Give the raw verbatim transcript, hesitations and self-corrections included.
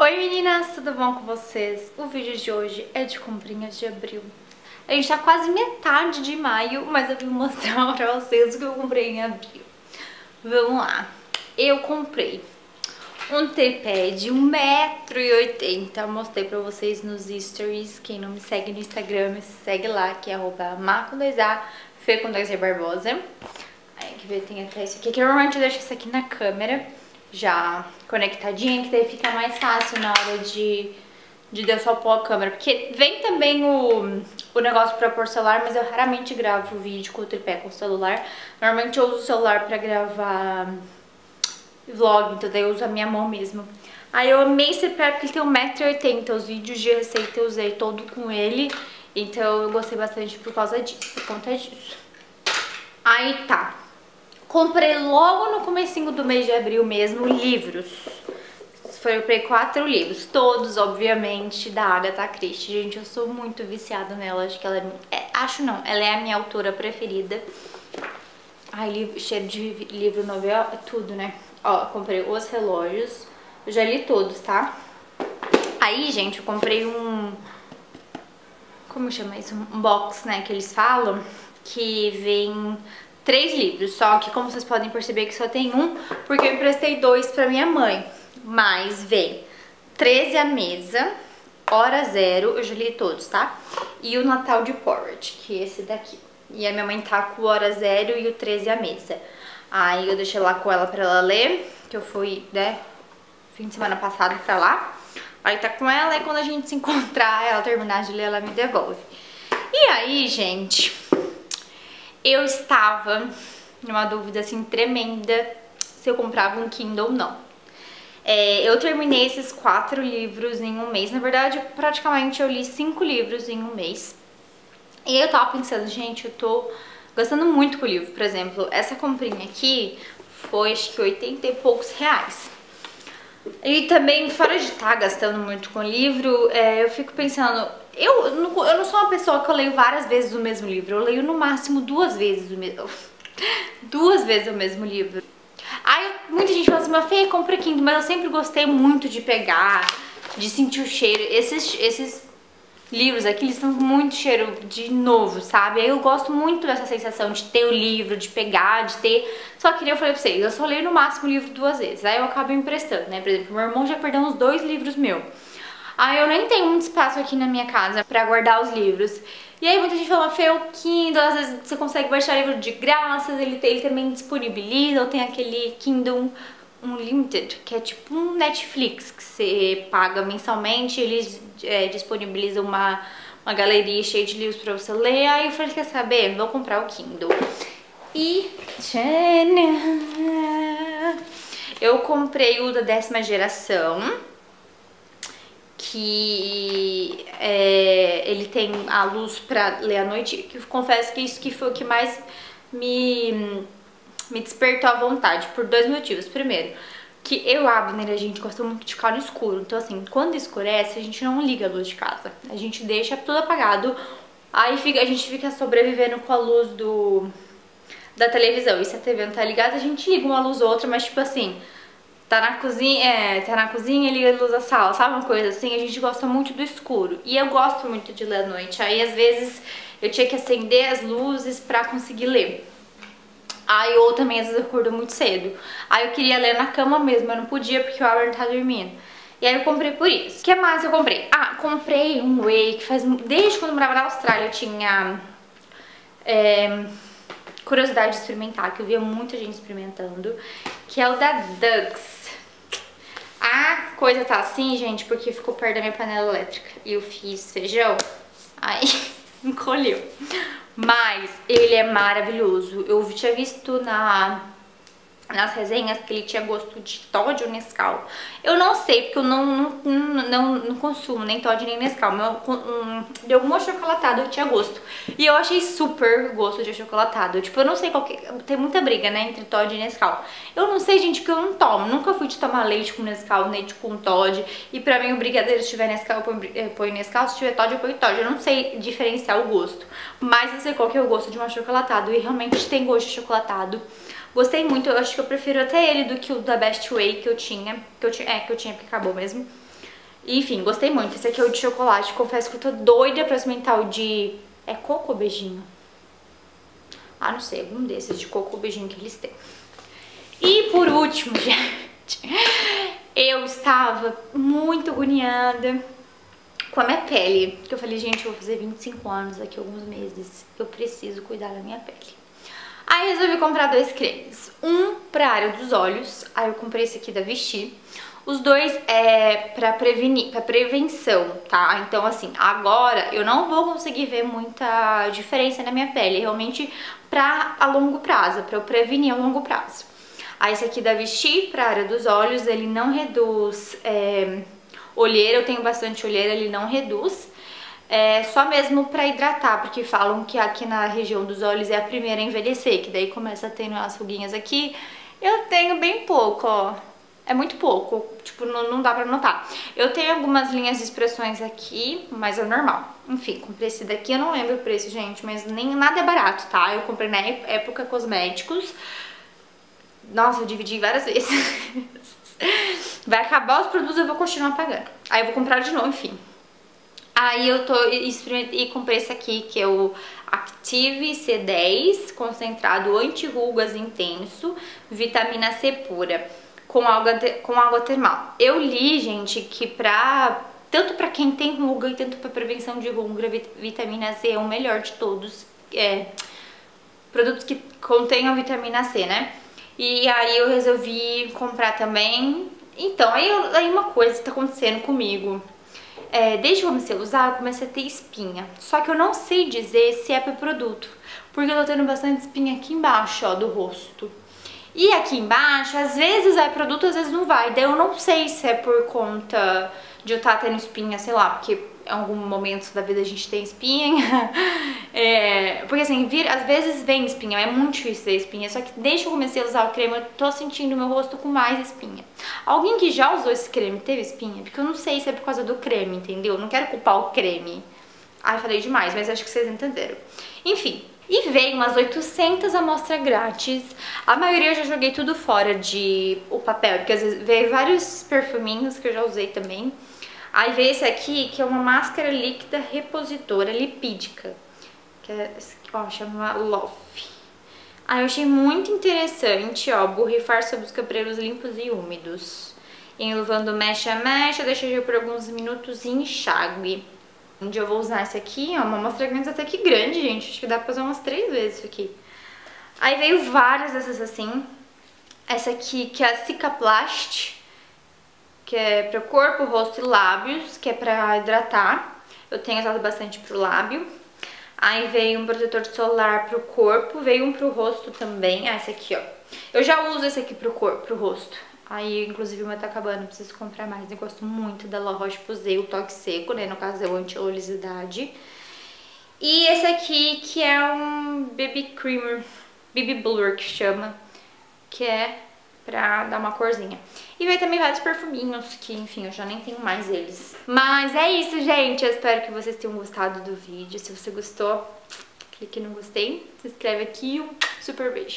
Oi meninas, tudo bom com vocês? O vídeo de hoje é de comprinhas de abril. A gente tá quase metade de maio, mas eu vim mostrar pra vocês o que eu comprei em abril. Vamos lá. Eu comprei um tripé de um metro e oitenta. Mostrei pra vocês nos stories. Quem não me segue no Instagram, me segue lá, que é arroba má com dois A, Fê com dois A Barbosa. Aí que ver, tem até isso aqui, que normalmente eu deixo isso aqui na câmera, já conectadinha, que daí fica mais fácil na hora de, de eu só pôr a câmera. Porque vem também o, o negócio pra pôr celular, mas eu raramente gravo vídeo com o tripé com o celular. Normalmente eu uso o celular pra gravar vlog, então daí eu uso a minha mão mesmo. Aí eu amei esse tripé porque ele tem um metro e oitenta, os vídeos de receita eu usei todo com ele, então eu gostei bastante por causa disso, por conta disso. Aí tá. Comprei logo no comecinho do mês de abril mesmo livros. Foi, eu comprei quatro livros, todos, obviamente, da Agatha Christie. Gente, eu sou muito viciada nela, acho que ela é... é acho não, ela é a minha autora preferida. Ai, livro, cheiro de livro novela, é tudo, né? Ó, comprei Os Relógios, eu já li todos, tá? Aí, gente, eu comprei um... como chama isso? Um box, né, que eles falam, que vem... três livros, só que como vocês podem perceber que só tem um, porque eu emprestei dois pra minha mãe. Mas vem treze à Mesa, Hora Zero, eu já li todos, tá? E o Natal de Porridge, que é esse daqui. E a minha mãe tá com o Hora Zero e o treze à Mesa. Aí eu deixei lá com ela pra ela ler, que eu fui, né, fim de semana passado pra lá. Aí tá com ela, e quando a gente se encontrar, ela terminar de ler, ela me devolve. E aí, gente... eu estava numa dúvida assim tremenda se eu comprava um Kindle ou não. É, eu terminei esses quatro livros em um mês. Na verdade, praticamente eu li cinco livros em um mês. E eu tava pensando, gente, eu tô gastando muito com o livro. Por exemplo, essa comprinha aqui foi acho que oitenta e poucos reais. E também, fora de estar gastando muito com livro, é, eu fico pensando... Eu não, eu não sou uma pessoa que eu leio várias vezes o mesmo livro. Eu leio no máximo duas vezes o mesmo... duas vezes o mesmo livro. Aí muita gente fala assim, mas Fê, compra Kindle. Mas eu sempre gostei muito de pegar, de sentir o cheiro. Esses, esses livros aqui, eles são muito cheiro de novo, sabe? Aí eu gosto muito dessa sensação de ter o livro, de pegar, de ter... Só que eu falei pra vocês, eu só leio no máximo o livro duas vezes. Aí eu acabo emprestando, né? Por exemplo, meu irmão já perdeu uns dois livros meus. Aí eu nem tenho muito espaço aqui na minha casa pra guardar os livros. E aí muita gente fala, Fê, o Kindle, às vezes você consegue baixar livro de graça, ele, ele também disponibiliza, ou tem aquele Kindle Unlimited, que é tipo um Netflix, que você paga mensalmente, eles é, disponibilizam uma, uma galeria cheia de livros pra você ler. Aí eu falei, quer saber? Vou comprar o Kindle. E... eu comprei o da décima geração, que é, ele tem a luz pra ler à noite, que eu confesso que isso que foi o que mais me, me despertou a vontade, por dois motivos. Primeiro, que eu e a Abner, a gente gosta muito de ficar no escuro, então assim, quando escurece, a gente não liga a luz de casa, a gente deixa tudo apagado, aí fica, a gente fica sobrevivendo com a luz do, da televisão, e se a T V não tá ligada, a gente liga uma luz ou outra, mas tipo assim... Tá na cozinha, é, tá na cozinha, liga a luz da sala, sabe uma coisa assim? A gente gosta muito do escuro. E eu gosto muito de ler à noite. Aí, às vezes, eu tinha que acender as luzes pra conseguir ler. Aí, ou também, às vezes, eu acordo muito cedo. Aí, eu queria ler na cama mesmo, eu não podia porque o Albert tá dormindo. E aí, eu comprei por isso. O que mais eu comprei? Ah, comprei um whey que faz... Desde quando eu morava na Austrália, eu tinha... É... curiosidade de experimentar, que eu via muita gente experimentando, que é o da Dux. A coisa tá assim, gente, porque ficou perto da minha panela elétrica e eu fiz feijão, aí encolheu. Mas ele é maravilhoso. Eu tinha visto na... nas resenhas que ele tinha gosto de Toddy ou Nescau. Eu não sei, porque eu não, não, não, não consumo nem Toddy nem Nescau. Mas um, de algum achocolatado eu tinha gosto. E eu achei super gosto de achocolatado. Tipo, eu não sei qual que... tem muita briga, né, entre Toddy e Nescau. Eu não sei, gente, porque eu não tomo. Nunca fui de tomar leite com Nescau, leite com Toddy. E pra mim o brigadeiro, se tiver Nescau, eu ponho Nescau. Se tiver Toddy, eu ponho Toddy. Eu não sei diferenciar o gosto. Mas eu sei qual que é o gosto de um achocolatado. E realmente tem gosto de achocolatado. Gostei muito, eu acho que eu prefiro até ele do que o da Best Way que eu tinha, que eu tinha, é, que eu tinha porque acabou mesmo. Enfim, gostei muito. Esse aqui é o de chocolate. Confesso que eu tô doida pra experimentar o de... É coco ou beijinho? Ah, não sei. Algum desses de coco ou beijinho que eles têm. E por último, gente, eu estava muito agoniada com a minha pele. Que eu falei, gente, eu vou fazer vinte e cinco anos daqui a alguns meses. Eu preciso cuidar da minha pele. Aí resolvi comprar dois cremes. Um pra área dos olhos. Aí eu comprei esse aqui da Vichy. Os dois é pra prevenir, pra prevenção, tá? Então, assim, agora eu não vou conseguir ver muita diferença na minha pele. Realmente pra a longo prazo, pra eu prevenir a longo prazo. Aí esse aqui da Vichy, pra área dos olhos, ele não reduz é, olheira. Eu tenho bastante olheira, ele não reduz. É só mesmo pra hidratar, porque falam que aqui na região dos olhos é a primeira a envelhecer, que daí começa a ter umas ruguinhas aqui. Eu tenho bem pouco, ó. É muito pouco, tipo, não, não dá pra notar. Eu tenho algumas linhas de expressões aqui, mas é normal. Enfim, comprei esse daqui, eu não lembro o preço, gente, mas nem nada é barato, tá? Eu comprei na época cosméticos. Nossa, eu dividi várias vezes. Vai acabar os produtos, eu vou continuar pagando. Aí eu vou comprar de novo, enfim. Aí eu tô e comprei esse aqui, que é o Active C dez, concentrado anti-rugas intenso, vitamina C pura. Com água, com água termal. Eu li, gente, que pra... Tanto pra quem tem ruga e tanto pra prevenção de ruga, vitamina C é o melhor de todos. É, produtos que contenham vitamina C, né? E aí eu resolvi comprar também. Então, aí, aí uma coisa tá acontecendo comigo. É, desde que eu comecei a usar, eu comecei a ter espinha. Só que eu não sei dizer se é pro produto. Porque eu tô tendo bastante espinha aqui embaixo, ó, do rosto. E aqui embaixo, às vezes vai produto, às vezes não vai. Daí eu não sei se é por conta de eu estar tendo espinha, sei lá, porque em algum momento da vida a gente tem espinha. É, porque assim, vir, às vezes vem espinha, é muito difícil ter espinha. Só que desde que eu comecei a usar o creme, eu tô sentindo meu rosto com mais espinha. Alguém que já usou esse creme teve espinha? Porque eu não sei se é por causa do creme, entendeu? Eu não quero culpar o creme. Ai, falei demais, mas acho que vocês entenderam. Enfim. E veio umas oitocentas amostras grátis. A maioria eu já joguei tudo fora de o papel, porque às vezes veio vários perfuminhos que eu já usei também. Aí veio esse aqui, que é uma máscara líquida repositora lipídica, que é, ó, chama Lof. Aí eu achei muito interessante, ó, borrifar sobre os cabelos limpos e úmidos. Enluvando mecha a mecha, deixa agir por alguns minutos e enxague. Um dia eu vou usar esse aqui, ó, uma amostra grande até que grande, gente. Acho que dá pra usar umas três vezes isso aqui. Aí veio várias dessas assim. Essa aqui, que é a Cicaplast, que é pra corpo, rosto e lábios, que é pra hidratar. Eu tenho usado bastante pro lábio. Aí veio um protetor solar pro corpo, veio um pro rosto também. Ah, esse aqui, ó. Eu já uso esse aqui pro corpo, pro rosto. Aí, inclusive, o meu tá acabando, preciso comprar mais. Eu gosto muito da La Roche-Posay, o toque seco, né? No caso, é o anti-oleosidade. E esse aqui, que é um Baby Creamer, Baby Blur, que chama, que é pra dar uma corzinha. E veio também vários perfuminhos, que, enfim, eu já nem tenho mais eles. Mas é isso, gente. Eu espero que vocês tenham gostado do vídeo. Se você gostou, clique no gostei, se inscreve aqui e um super beijo.